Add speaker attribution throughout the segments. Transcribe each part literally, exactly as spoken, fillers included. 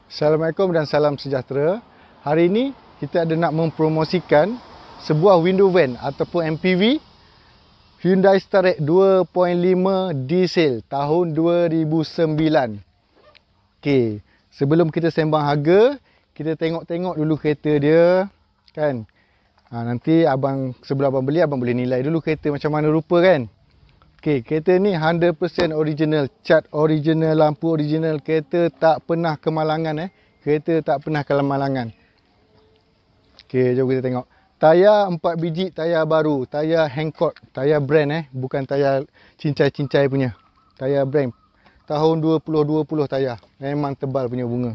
Speaker 1: Assalamualaikum dan salam sejahtera. Hari ini kita ada nak mempromosikan sebuah window van ataupun M P V Hyundai Starex dua titik lima diesel tahun dua ribu sembilan. Okey, sebelum kita sembang harga, kita tengok-tengok dulu kereta dia kan. Ha, nanti abang sebelum abang beli, abang boleh nilai dulu kereta macam mana rupa kan. Okey, kereta ni one hundred percent original, cat original, lampu original, kereta tak pernah kemalangan eh. Kereta tak pernah kemalangan. Okey, jom kita tengok. Tayar empat biji, tayar baru, tayar Hancock, tayar brand eh, bukan tayar cincai-cincai punya. Tayar brand. Tahun dua ribu dua puluh tayar. Memang tebal punya bunga.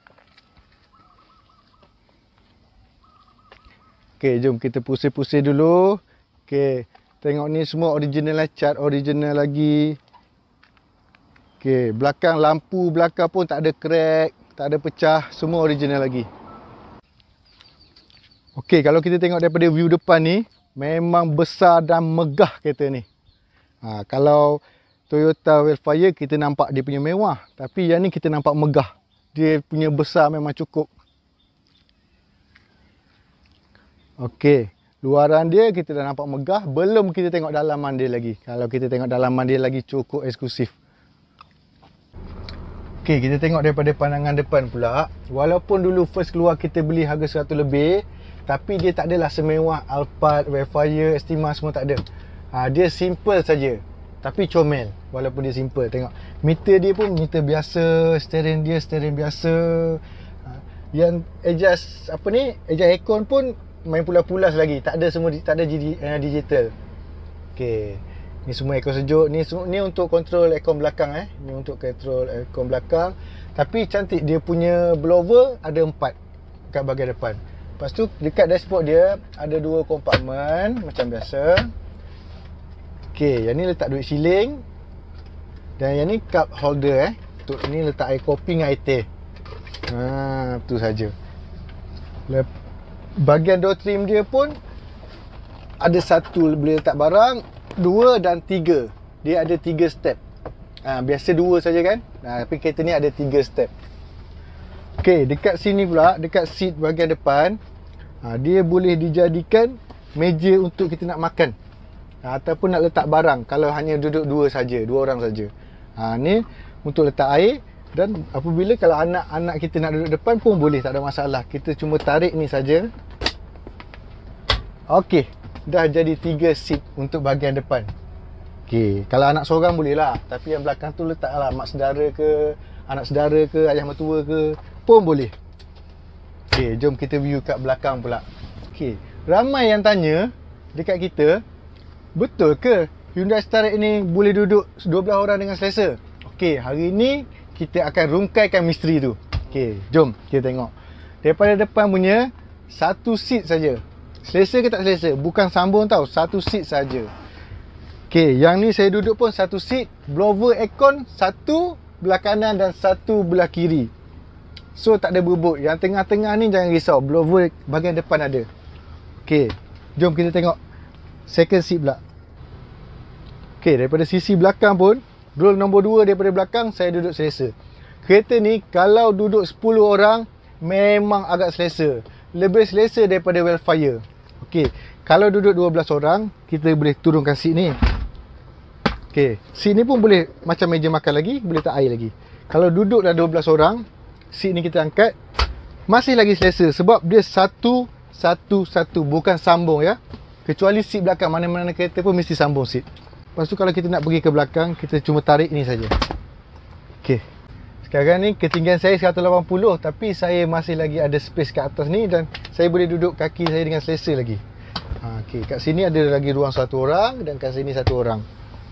Speaker 1: Okey, jom kita pusing-pusing dulu. Okey. Tengok ni semua original lah, cat original lagi. Okey, belakang lampu belakang pun tak ada crack, tak ada pecah, semua original lagi. Okey, kalau kita tengok daripada view depan ni, memang besar dan megah kereta ni. Ha, kalau Toyota Wildfire kita nampak dia punya mewah, tapi yang ni kita nampak megah. Dia punya besar memang cukup. Okey. Luaran dia kita dah nampak megah, belum kita tengok dalaman dia lagi. Kalau kita tengok dalaman dia lagi cukup eksklusif. Okey, kita tengok daripada pandangan depan pula. Walaupun dulu first keluar kita beli harga seratus lebih, tapi dia tak adalah semewah Alphard, Wildfire, Estima, semua tak ada. Ha, dia simple saja, tapi comel. Walaupun dia simple, tengok meter dia pun meter biasa, steering dia steering biasa. Ha, yang adjust apa ni, adjust aircon pun main pulas-pulas lagi, tak ada semua, tak ada digital. Okey, ni semua aircon sejuk, ni semua ni untuk kontrol aircon belakang eh. Ni untuk kontrol aircon belakang. Tapi cantik, dia punya blower ada empat kat bahagian depan. Lepas tu dekat dashboard dia ada dua kompartmen macam biasa. Okey, yang ni letak duit shilling. Dan yang ni cup holder eh. Untuk ni letak air kopi dengan air teh. Ha, tu saja. Lepas bahagian door trim dia pun ada satu boleh letak barang, dua dan tiga. Dia ada tiga step. Ha, biasa dua saja kan? Ha, tapi kereta ni ada tiga step. Okey, dekat sini pula, dekat seat bahagian depan, ha, dia boleh dijadikan meja untuk kita nak makan. Ha, ataupun nak letak barang kalau hanya duduk dua saja, dua orang saja. Ha, ni untuk letak air. Dan apabila kalau anak-anak kita nak duduk depan pun boleh, tak ada masalah. Kita cuma tarik ni saja. Okey, dah jadi tiga seat untuk bahagian depan. Okey, kalau anak seorang boleh lah. Tapi yang belakang tu letaklah mak saudara ke, anak saudara ke, ayah mertua ke, pun boleh. Okey, jom kita view kat belakang pula. Okey, ramai yang tanya dekat kita, betul ke Hyundai Starex ni boleh duduk dua belas orang dengan selesa? Okey, hari ni kita akan rungkaikan misteri tu. Okey, jom kita tengok. Daripada depan punya, satu seat saja. Selesa ke tak selesa? Bukan sambung tau, satu seat saja. Okey, yang ni saya duduk pun satu seat, blower aircon satu belah kanan dan satu belah kiri. So tak ada berebut. Yang tengah-tengah ni jangan risau, blower bahagian depan ada. Okey, jom kita tengok second seat pula. Okey, daripada sisi belakang pun, roll nombor dua daripada belakang, saya duduk selesa. Kereta ni kalau duduk sepuluh orang memang agak selesa. Lebih selesa daripada Wildfire. Okey, kalau duduk dua belas orang, kita boleh turunkan seat ni. Okey, seat ni pun boleh macam meja makan lagi, boleh tak air lagi. Kalau duduk dah dua belas orang, seat ni kita angkat, masih lagi selesa sebab dia satu satu satu, bukan sambung ya. Kecuali seat belakang, mana-mana kereta pun mesti sambung seat. Lepas tu kalau kita nak pergi ke belakang, kita cuma tarik ni saja. Okey. Sekarang ni ketinggian saya seratus lapan puluh, tapi saya masih lagi ada space kat atas ni dan saya boleh duduk kaki saya dengan selesa lagi. Ha, okey, kat sini ada lagi ruang satu orang dan kat sini satu orang.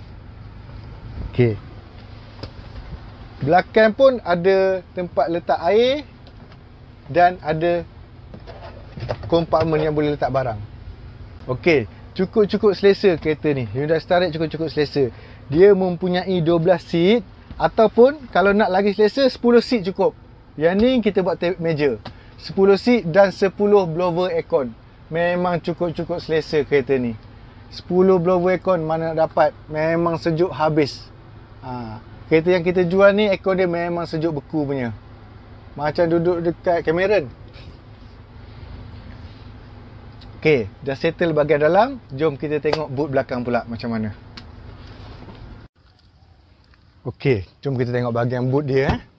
Speaker 1: Okey. Belakang pun ada tempat letak air dan ada kompartmen yang boleh letak barang. Okey. Cukup-cukup selesa kereta ni. Hyundai Starex cukup-cukup selesa. Dia mempunyai dua belas seat, ataupun kalau nak lagi selesa, sepuluh seat cukup. Yang ni kita buat meja. sepuluh seat dan sepuluh blower aircon. Memang cukup-cukup selesa kereta ni. sepuluh blower aircon mana nak dapat. Memang sejuk habis. Ha. Kereta yang kita jual ni, aircon dia memang sejuk beku punya. Macam duduk dekat Cameron. Okey, dah settle bahagian dalam. Jom kita tengok boot belakang pula macam mana. Okey, jom kita tengok bahagian boot dia eh.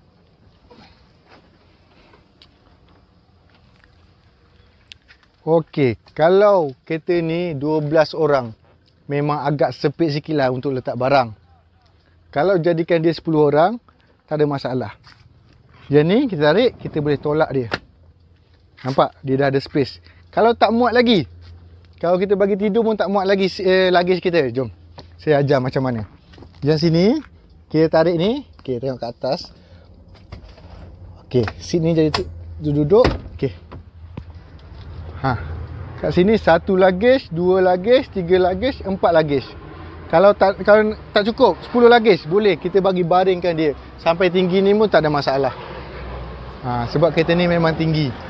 Speaker 1: Okey, kalau kereta ni dua belas orang, memang agak sempit sikit lah untuk letak barang. Kalau jadikan dia sepuluh orang, tak ada masalah. Yang ni kita tarik, kita boleh tolak dia. Nampak? Dia dah ada space. Kalau tak muat lagi, kalau kita bagi tidur pun tak muat lagi eh, luggage kita. Jom, saya ajar macam mana. Yang sini, kita tarik ni. Okey, tengok kat atas. Okey, seat ni jadi duduk. Okey. Ha. Kat sini satu luggage, dua luggage, tiga luggage, empat luggage. Kalau tak kalau tak cukup sepuluh luggage, boleh kita bagi baringkan dia sampai tinggi ni pun tak ada masalah. Ha, sebab kereta ni memang tinggi.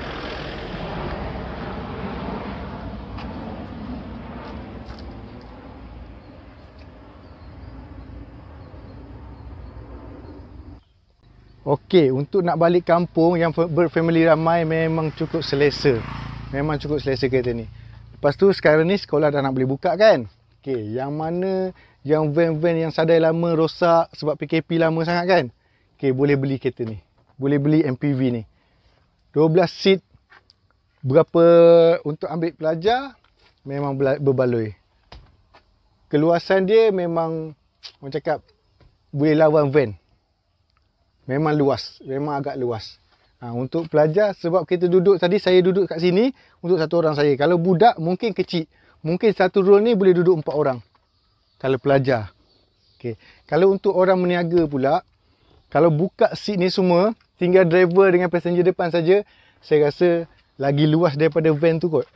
Speaker 1: Okey, untuk nak balik kampung yang berfamily ramai memang cukup selesa. Memang cukup selesa kereta ni. Lepas tu sekarang ni sekolah dah nak boleh buka kan. Okey, yang mana yang van-van yang sadai lama rosak sebab P K P lama sangat kan. Okey, boleh beli kereta ni. Boleh beli M P V ni. dua belas seat. Berapa untuk ambil pelajar memang berbaloi. Keluasan dia memang orang cakap boleh lawan van. Memang luas, memang agak luas. Ha, untuk pelajar, sebab kita duduk tadi, saya duduk kat sini untuk satu orang saya. Kalau budak mungkin kecil. Mungkin satu row ni boleh duduk empat orang. Kalau pelajar. Okay. Kalau untuk orang meniaga pula, kalau buka seat ni semua, tinggal driver dengan passenger depan saja, saya rasa lagi luas daripada van tu kot.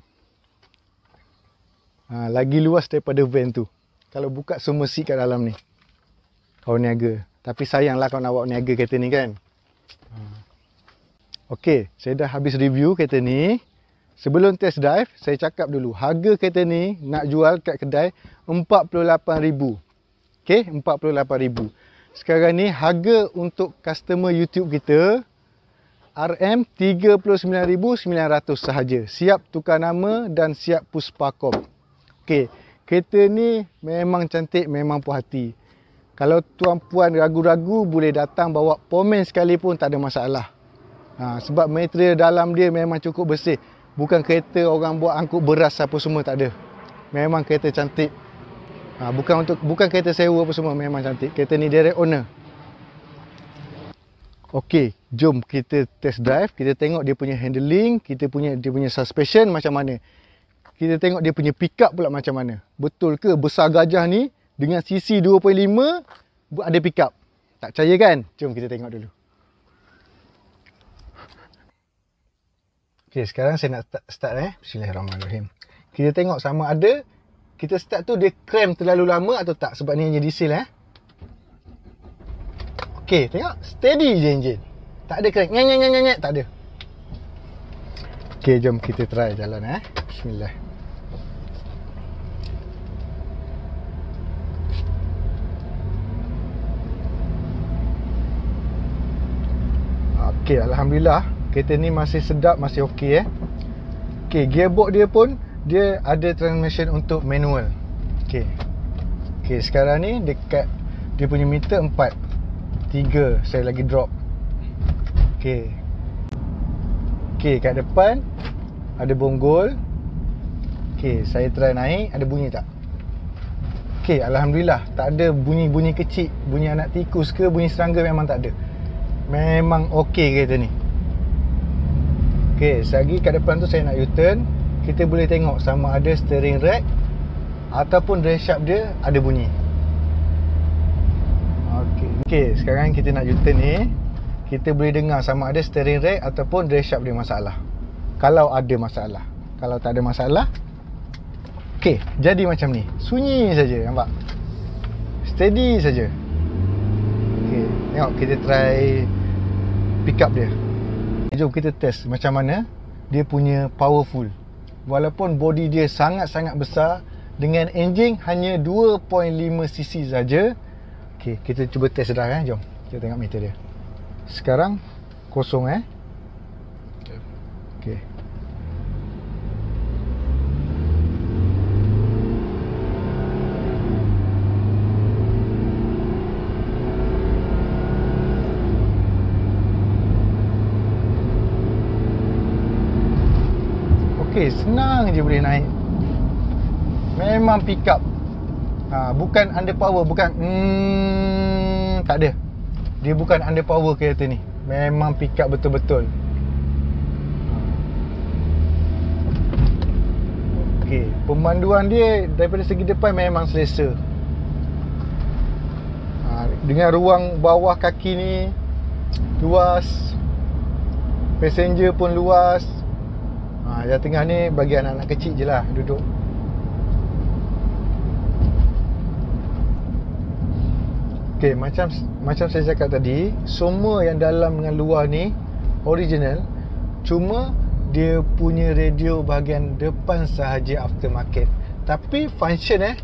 Speaker 1: Ha, lagi luas daripada van tu. Kalau buka semua seat kat dalam ni. Kalau niaga. Tapi sayanglah kalau nak bawa niaga kereta ni kan. Okey, saya dah habis review kereta ni. Sebelum test drive, saya cakap dulu. Harga kereta ni nak jual kat kedai empat puluh lapan ribu. Okey, empat puluh lapan ribu. Sekarang ni harga untuk customer YouTube kita R M tiga puluh sembilan ribu sembilan ratus sahaja. Siap tukar nama dan siap puspakom. Okey, kereta ni memang cantik, memang puas hati. Kalau tuan-puan ragu-ragu, boleh datang bawa pomen sekalipun tak ada masalah. Ha, sebab material dalam dia memang cukup bersih. Bukan kereta orang buat angkut beras apa semua, tak ada. Memang kereta cantik. Ha, bukan untuk bukan kereta sewa apa semua, memang cantik. Kereta ni direct owner. Okey, jom kita test drive. Kita tengok dia punya handling, kita punya dia punya suspension macam mana. Kita tengok dia punya pick up pula macam mana. Betul ke besar gajah ni dengan C C dua puluh lima ada pick up? Tak percaya kan? Jom kita tengok dulu. Okey, sekarang saya nak start, start eh. Bismillahirrahmanirrahim. Kita tengok sama ada kita start tu dia cram terlalu lama atau tak, sebab ni hanya diesel eh. Okey, tengok steady je enjin. Tak ada crank. Nyek nyek nyek nyek, tak ada. Okey, jom kita try jalan eh. Bismillah. Okey, alhamdulillah kereta ni masih sedap, masih okey eh. Okey, gearbox dia pun dia ada transmission untuk manual. Okey. Okey, sekarang ni dekat dia punya meter empat. tiga saya lagi drop. Okey. Okey, kat depan ada bonggol. Okey, saya try naik, ada bunyi tak? Okey, alhamdulillah tak ada bunyi-bunyi kecil, bunyi anak tikus ke bunyi serangga memang tak ada. Memang okey kereta ni. Okey, selagi kat depan tu saya nak U-turn, kita boleh tengok sama ada steering rack ataupun drive shaft dia ada bunyi. Okey. Okey, sekarang kita nak U-turn ni, kita boleh dengar sama ada steering rack ataupun drive shaft dia masalah. Kalau ada masalah. Kalau tak ada masalah, okey, jadi macam ni. Sunyi saja, nampak? Steady saja. Okey, tengok kita try pick up dia. Jom kita test macam mana dia punya powerful. Walaupun body dia sangat-sangat besar, dengan enjin hanya dua perpuluhan lima cc saja. Okey, kita cuba test dah kan. Jom kita tengok meter dia. Sekarang kosong eh. Okey. Okey, senang je boleh naik. Memang pick up. Ha, bukan under power, bukan hmm, tak ada. Dia bukan under power kereta ni. Memang pick up betul-betul. Okey, pemanduan dia daripada segi depan memang selesa. Ha, dengan ruang bawah kaki ni luas. Passenger pun luas. Ha, yang tengah ni bagi anak-anak kecil je lah duduk. Okay, macam macam saya cakap tadi, semua yang dalam dengan luar ni original. Cuma dia punya radio bahagian depan sahaja aftermarket. Tapi function eh.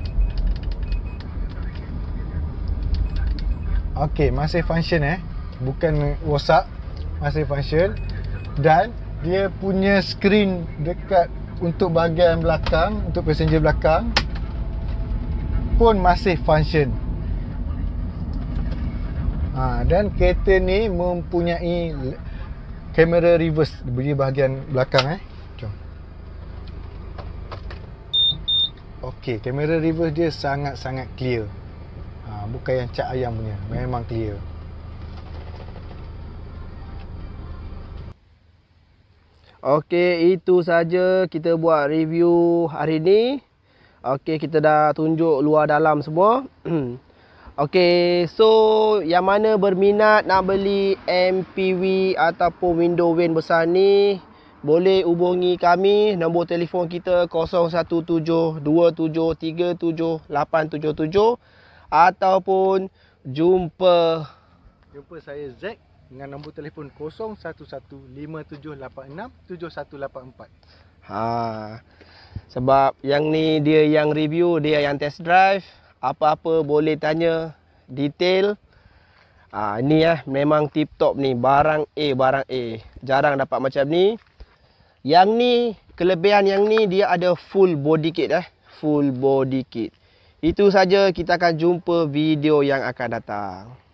Speaker 1: Okay, masih function eh. Bukan rosak, masih function. Dan dia punya skrin dekat untuk bahagian belakang, untuk passenger belakang pun masih function. Ha, dan kereta ni mempunyai kamera reverse di bahagian belakang eh. Jom. Okey, kamera reverse dia sangat-sangat clear. Ha, bukan yang cat ayam punya, memang clear.
Speaker 2: Okey, itu saja kita buat review hari ni. Okey, kita dah tunjuk luar dalam semua. Okey, so yang mana berminat nak beli M P V ataupun window van besar ni, boleh hubungi kami. Nombor telefon kita kosong satu tujuh dua tujuh tiga tujuh lapan tujuh tujuh ataupun jumpa
Speaker 1: Jumpa saya Zack dengan nombor telefon kosong satu satu lima tujuh lapan enam tujuh satu lapan empat.
Speaker 2: Ha, sebab yang ni dia yang review, dia yang test drive. Apa-apa boleh tanya detail. Ha, ni lah memang tip top ni. Barang A, barang A. Jarang dapat macam ni. Yang ni, kelebihan yang ni dia ada full body kit eh. Full body kit. Itu saja, kita akan jumpa video yang akan datang.